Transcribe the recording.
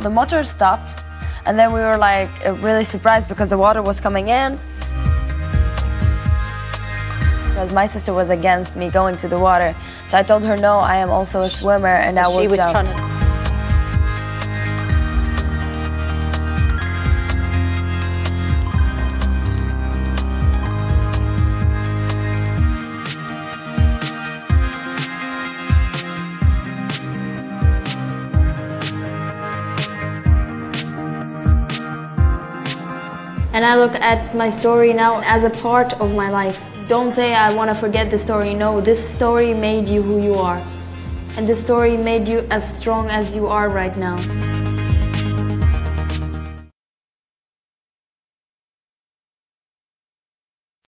the motor stopped, and then we were like really surprised because the water was coming in. Because my sister was against me going to the water, so I told her, no, I am also a swimmer, and I will jump. And I look at my story now as a part of my life. Don't say I want to forget the story. No, this story made you who you are. And this story made you as strong as you are right now.